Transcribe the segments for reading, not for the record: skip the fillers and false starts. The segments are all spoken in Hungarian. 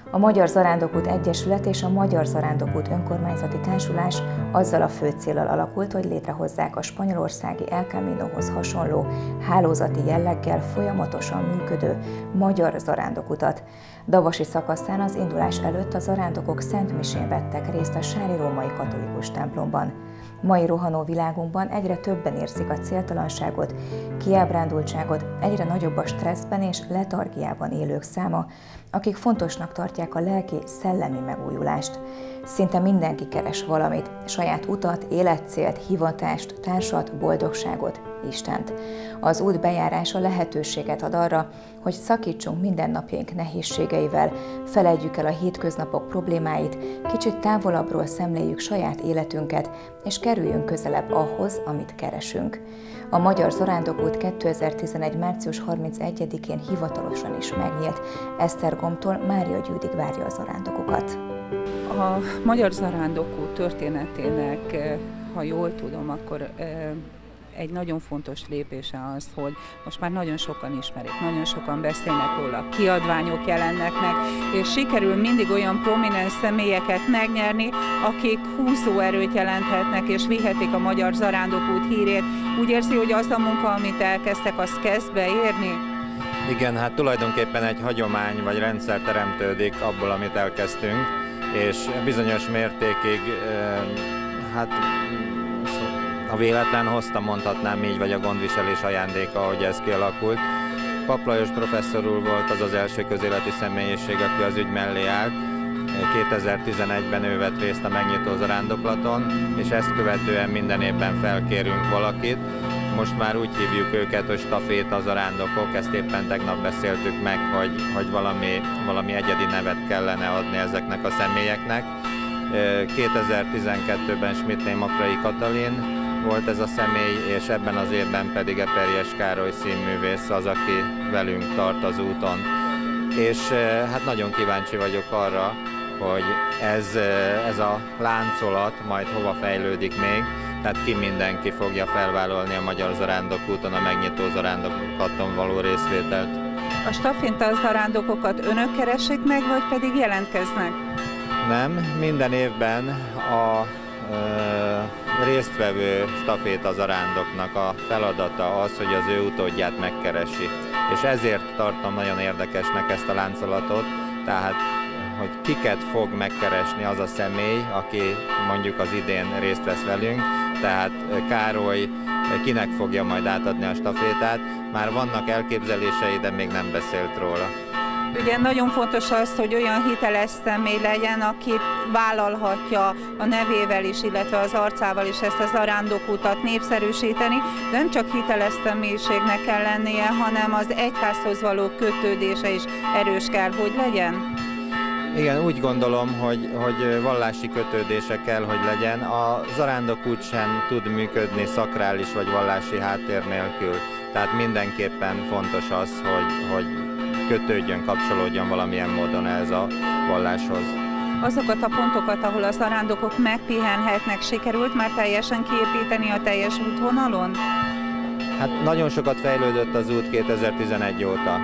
A Magyar Zarándokút Egyesület és a Magyar Zarándokút Önkormányzati Társulás azzal a fő céllal alakult, hogy létrehozzák a spanyolországi El Caminohoz hasonló hálózati jelleggel folyamatosan működő magyar zarándokutat. Davasi szakaszán az indulás előtt a zarándokok szentmisén vettek részt a sári római katolikus templomban. Mai rohanó világunkban egyre többen érzik a céltalanságot, kiábrándultságot, egyre nagyobb a stresszben és letargiában élők száma, akik fontosnak tartják a lelki-szellemi megújulást. Szinte mindenki keres valamit, saját utat, életcélt, hivatást, társat, boldogságot, Istent. Az út bejárása lehetőséget ad arra, hogy szakítsunk mindennapjaink nehézségeivel, feledjük el a hétköznapok problémáit, kicsit távolabbról szemléljük saját életünket, és kerüljünk közelebb ahhoz, amit keresünk. A Magyar Zarándokút 2011. március 31-én hivatalosan is megnyílt. Esztergomtól Mária Győdig várja a zarándokokat. A Magyar Zarándokút történetének, ha jól tudom, akkor egy nagyon fontos lépése az, hogy most már nagyon sokan ismerik, nagyon sokan beszélnek róla, kiadványok jelennek meg, és sikerül mindig olyan prominens személyeket megnyerni, akik húzóerőt jelenthetnek, és vihetik a Magyar Zarándokút hírét. Úgy érzi, hogy az a munka, amit elkezdtek, az kezd beérni? Igen, hát tulajdonképpen egy hagyomány vagy rendszer teremtődik abból, amit elkezdtünk, és bizonyos mértékig, hát a véletlen hozta, mondhatnám így, vagy a gondviselés ajándéka, hogy ez kialakult. Papp Lajos professzor úr volt az első közéleti személyiség, aki az ügy mellé állt. 2011-ben ő vett részt a megnyitó zarándoklaton, és ezt követően minden évben felkérünk valakit. Most már úgy hívjuk őket, hogy staféta zarándokok, ezt éppen tegnap beszéltük meg, hogy valami egyedi nevet kellene adni ezeknek a személyeknek. 2012-ben Schmidtné Makrai Katalin volt ez a személy, és ebben az évben pedig Eperjes Károly színművész az, aki velünk tart az úton. És hát nagyon kíváncsi vagyok arra, hogy ez a láncolat majd hova fejlődik még, tehát mindenki fogja felvállalni a Magyar Zarándokúton, a megnyitó zarándoklaton való részvételt. A staféta zarándokokat önök keresik meg, vagy pedig jelentkeznek? Nem, minden évben a résztvevő staféta zarándoknak a feladata az, hogy az ő utódját megkeresi. És ezért tartom nagyon érdekesnek ezt a láncolatot, tehát hogy kiket fog megkeresni az a személy, aki mondjuk az idén részt vesz velünk, tehát Károly kinek fogja majd átadni a stafétát. Már vannak elképzelései, de még nem beszélt róla. Ugye nagyon fontos az, hogy olyan hiteles személy legyen, aki vállalhatja a nevével is, illetve az arcával is ezt a zarándokutat népszerűsíteni, de nem csak hiteles személyiségnek kell lennie, hanem az egyházhoz való kötődése is erős kell, hogy legyen. Igen, úgy gondolom, hogy vallási kötődése kell, hogy legyen. A zarándokút sem tud működni szakrális vagy vallási háttér nélkül. Tehát mindenképpen fontos az, hogy kötődjön, kapcsolódjon valamilyen módon ehhez a valláshoz. Azokat a pontokat, ahol a zarándokok megpihenhetnek, sikerült már teljesen kiépíteni a teljes útvonalon? Hát nagyon sokat fejlődött az út 2011 óta.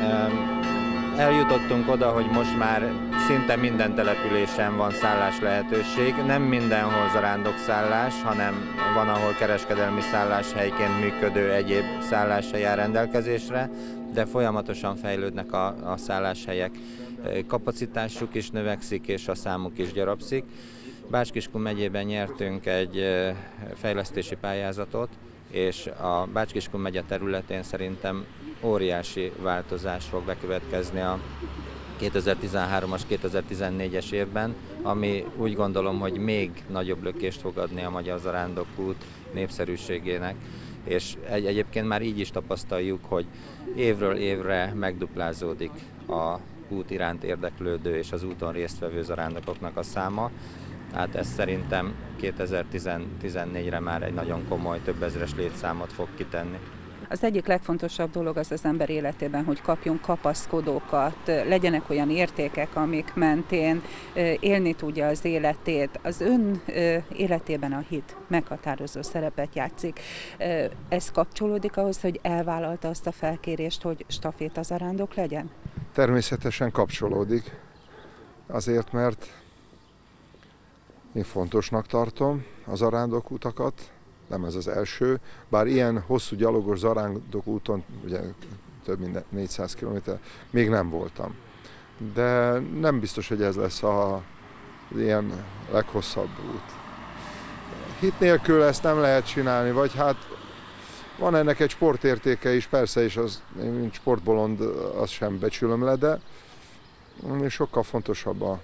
Eljutottunk oda, hogy most már szinte minden településen van szállás lehetőség. Nem mindenhol zarándokszállás, hanem van, ahol kereskedelmi szálláshelyként működő egyéb szálláshely áll rendelkezésre, de folyamatosan fejlődnek a szálláshelyek. Kapacitásuk is növekszik, és a számuk is gyarapszik. Bács-Kiskun megyében nyertünk egy fejlesztési pályázatot, és a Bács-Kiskun megye területén szerintem óriási változás fog bekövetkezni a 2013-as, 2014-es évben, ami úgy gondolom, hogy még nagyobb lökést fog adni a Magyar Zarándokút népszerűségének, és egyébként már így is tapasztaljuk, hogy évről évre megduplázódik a út iránt érdeklődő és az úton résztvevő zarándokoknak a száma. Hát ez szerintem 2014-re már egy nagyon komoly, több ezres létszámot fog kitenni. Az egyik legfontosabb dolog az ember életében, hogy kapjon kapaszkodókat, legyenek olyan értékek, amik mentén élni tudja az életét. Az ön életében a hit meghatározó szerepet játszik. Ez kapcsolódik ahhoz, hogy elvállalta azt a felkérést, hogy staféta zarándok legyen? Természetesen kapcsolódik. Azért, mert én fontosnak tartom a zarándokutakat, nem ez az első, bár ilyen hosszú gyalogos zarándokúton, ugye több mint 400 km, még nem voltam. De nem biztos, hogy ez lesz az ilyen leghosszabb út. Hit nélkül ezt nem lehet csinálni, vagy hát van ennek egy sportértéke is, persze, és az, én mint sportbolond azt sem becsülöm le, de sokkal fontosabb a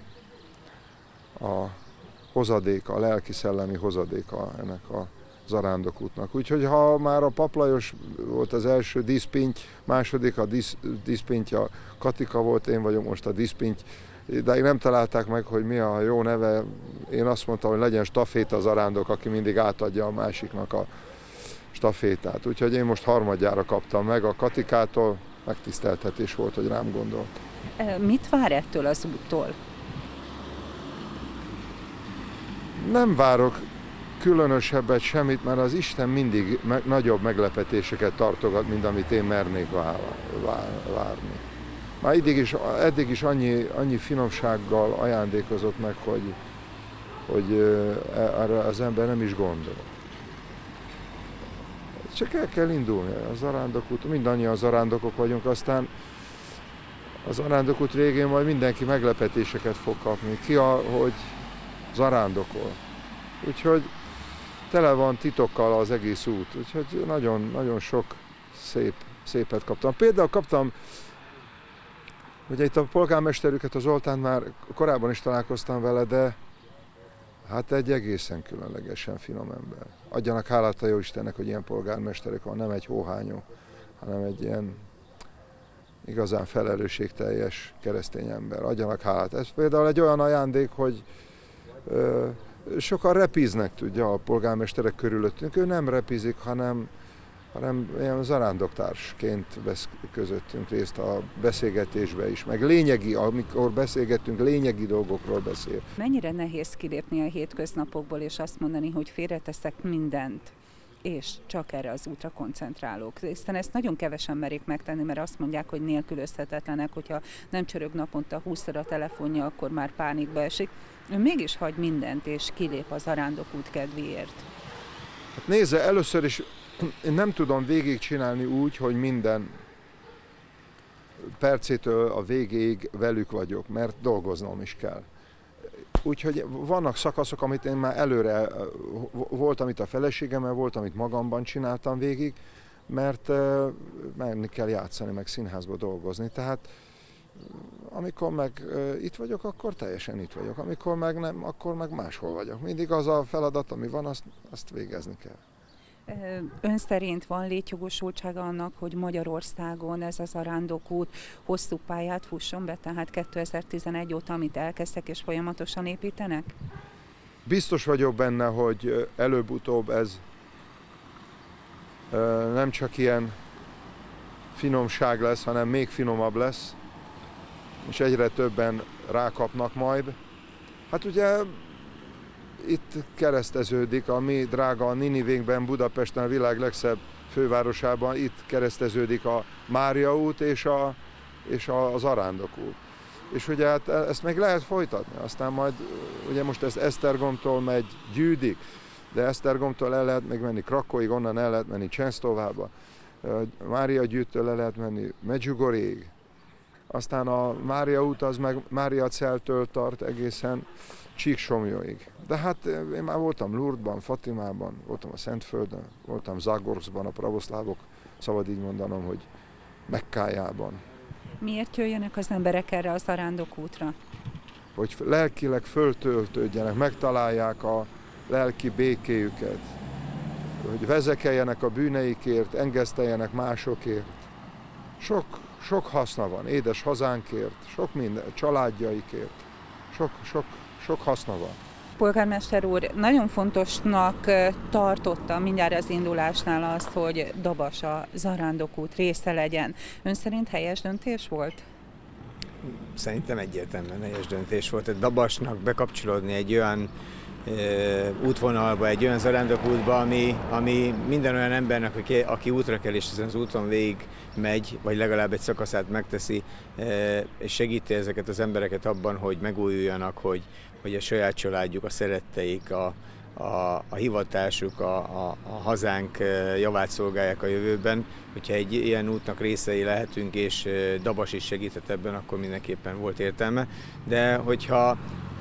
hozadéka, a lelki-szellemi hozadéka ennek a zarándokútnak. Úgyhogy ha már a Papp Lajos volt az első díszpinty, második a díszpintja Katika volt, én vagyok most a díszpinty, de nem találták meg, hogy mi a jó neve. Én azt mondtam, hogy legyen staféta zarándok, aki mindig átadja a másiknak a stafétát. Úgyhogy én most harmadjára kaptam meg a Katikától, megtiszteltetés volt, hogy rám gondolt. Mit vár ettől az úttól? Nem várok különösebbet semmit, mert az Isten mindig nagyobb meglepetéseket tartogat, mint amit én mernék várni. Már eddig is annyi finomsággal ajándékozott meg, hogy erre az ember nem is gondol. Csak el kell indulni a zarándokút, mindannyian zarándokok vagyunk, aztán a zarándokút végén majd mindenki meglepetéseket fog kapni, hogy zarándokol. Úgyhogy tele van titokkal az egész út, úgyhogy nagyon sok szépet kaptam. Például kaptam, ugye itt a polgármesterüket, az Zoltánt már korábban is találkoztam vele, de hát egy egészen különlegesen finom ember. Adjanak hálát a Jóistennek, hogy ilyen polgármesterek van, nem egy hóhányó, hanem egy ilyen igazán felelősségteljes keresztény ember. Adjanak hálát. Ez például egy olyan ajándék, hogy sokan repíznek, tudja, a polgármesterek körülöttünk. Ő nem repizik, hanem ilyen zarándoktársként vesz közöttünk részt a beszélgetésbe is. Meg amikor beszélgetünk, lényegi dolgokról beszél. Mennyire nehéz kilépni a hétköznapokból és azt mondani, hogy félreteszek mindent, és csak erre az útra koncentrálok. Hiszen ezt nagyon kevesen merik megtenni, mert azt mondják, hogy nélkülözhetetlenek, hogyha nem csörög naponta 20-szor a telefonja, akkor már pánikba esik. Ő mégis hagy mindent, és kilép a zarándokút kedvéért. Hát nézze, először is én nem tudom végigcsinálni úgy, hogy minden percétől a végéig velük vagyok, mert dolgoznom is kell. Úgyhogy vannak szakaszok, amit én már előre volt, amit a feleségemmel, volt, amit magamban csináltam végig, mert menni kell játszani, meg színházba dolgozni. Tehát amikor meg itt vagyok, akkor teljesen itt vagyok. Amikor meg nem, akkor meg máshol vagyok. Mindig az a feladat, ami van, azt végezni kell. Ön szerint van létjogosultsága annak, hogy Magyarországon ez a zarándokút hosszú pályát fusson be, tehát 2011 óta, amit elkezdtek és folyamatosan építenek? Biztos vagyok benne, hogy előbb-utóbb ez nem csak ilyen finomság lesz, hanem még finomabb lesz, és egyre többen rákapnak majd. Hát ugye itt kereszteződik a mi drága Ninivénkben, Budapesten, a világ legszebb fővárosában, itt kereszteződik a Mária út és a zarándokút. És ugye hát ezt még lehet folytatni, aztán majd, ugye most ez Esztergomtól megy Győdig, de Esztergomtól el lehet még menni Krakóig, onnan el lehet menni Csensztovába, Mária gyűjtől el lehet menni Medjugorjéig. Aztán a Mária út az meg Mária Celtől tart egészen Csíksomlyóig. De hát én már voltam Lourdesban, Fatimában, voltam a Szentföldön, voltam Zagorszban, a pravoszlávok, szabad így mondanom, hogy Mekkájában. Miért jöjjenek az emberek erre a zarándokútra? Hogy lelkileg föltöltődjenek, megtalálják a lelki békéjüket, hogy vezekeljenek a bűneikért, engeszteljenek másokért. Sok haszna van, édes hazánkért, sok minden, családjaikért, sok haszna van. Polgármester úr, nagyon fontosnak tartotta mindjárt az indulásnál azt, hogy Dabas a zarándokút része legyen. Ön szerint helyes döntés volt? Szerintem egyértelműen helyes döntés volt. A Dabasnak bekapcsolódni egy olyan útvonalba, egy olyan zarándokútba, ami minden olyan embernek, aki útra kell és ezen az úton végig megy, vagy legalább egy szakaszát megteszi, és segíti ezeket az embereket abban, hogy megújuljanak, hogy a saját családjuk, a szeretteik, a hivatásuk, a hazánk javát szolgálják a jövőben. Hogyha egy ilyen útnak részei lehetünk, és Dabas is segített ebben, akkor mindenképpen volt értelme. De hogyha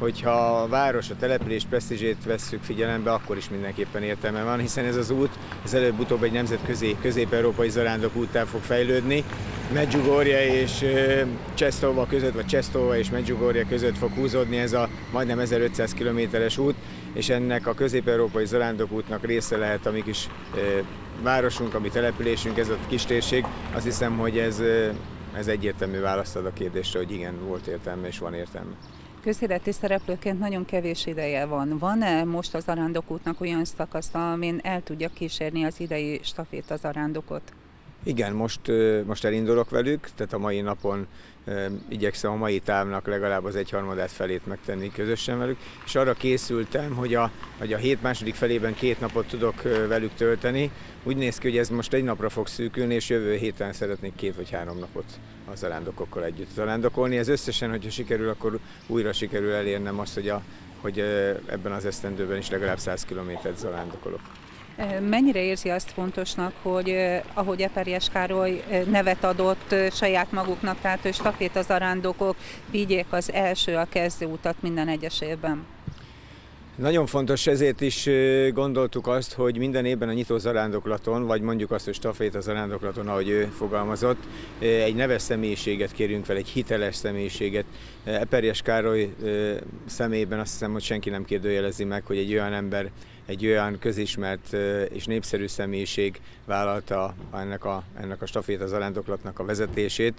a város, a település presztízsét vesszük figyelembe, akkor is mindenképpen értelme van, hiszen ez az út ez előbb-utóbb egy nemzetközi, közép-európai zarándokúttá fog fejlődni. Medjugorje és Csesztova között, vagy Csesztova és Medjugorje között fog húzódni ez a majdnem 1500 kilométeres út, és ennek a közép-európai zarándokútnak része lehet a mi kis városunk, a mi településünk, ez a kis térség. Azt hiszem, hogy ez egyértelmű választ ad a kérdésre, hogy igen, volt értelme és van értelme. Közéleti szereplőként nagyon kevés ideje van. Van-e most a zarándokútnak olyan szakasza, amin el tudja kísérni az idei staféta zarándokot? Igen, most elindulok velük, tehát a mai napon igyekszem a mai távnak legalább az 1/3 felét megtenni közösen velük, és arra készültem, hogy a hét második felében 2 napot tudok velük tölteni. Úgy néz ki, hogy ez most egy napra fog szűkülni, és jövő héten szeretnék 2 vagy 3 napot a zarándokokkal együtt zarándokolni. Ez összesen, hogyha sikerül, akkor újra sikerül elérnem azt, hogy ebben az esztendőben is legalább 100 kilométert zarándokolok. Mennyire érzi azt fontosnak, hogy ahogy Eperjes Károly nevet adott saját maguknak, tehát hogy staféta zarándokok vigyék az első a kezdőutat minden egyes évben? Nagyon fontos, ezért is gondoltuk azt, hogy minden évben a nyitó zarándoklaton, vagy mondjuk azt, hogy staféta zarándoklaton, ahogy ő fogalmazott, egy neves személyiséget kérjünk fel, egy hiteles személyiséget. Eperjes Károly személyében azt hiszem, hogy senki nem kérdőjelezi meg, hogy egy olyan ember, egy olyan közismert és népszerű személyiség vállalta ennek a staféta zarándoklatnak a vezetését,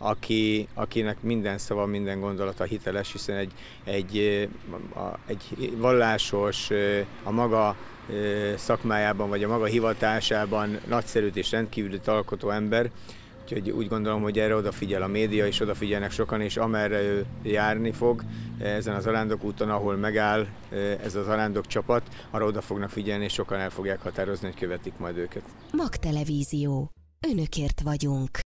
akinek minden szava, minden gondolata hiteles, hiszen egy vallásos, a maga szakmájában vagy a maga hivatásában nagyszerű és rendkívüli alkotó ember. Úgyhogy úgy gondolom, hogy erre odafigyel a média, és odafigyelnek sokan, és amerre ő járni fog ezen a zarándokúton, ahol megáll ez a zarándok csapat, arra oda fognak figyelni, és sokan el fogják határozni, hogy követik majd őket. MAG Televízió. Önökért vagyunk.